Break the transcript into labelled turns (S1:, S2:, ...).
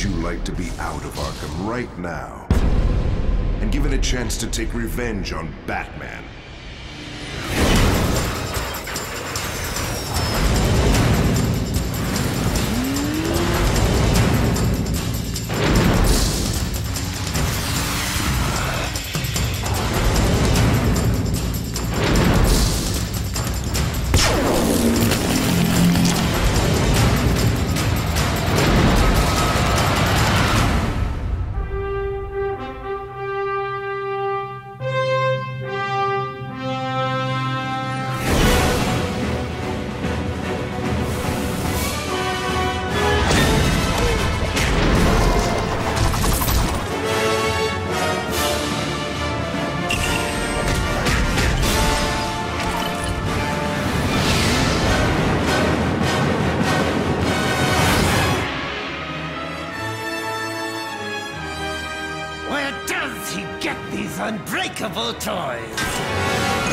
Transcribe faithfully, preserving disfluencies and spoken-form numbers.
S1: you like to be out of Arkham right now and given a chance to take revenge on Batman?
S2: Where does he get these unbreakable toys?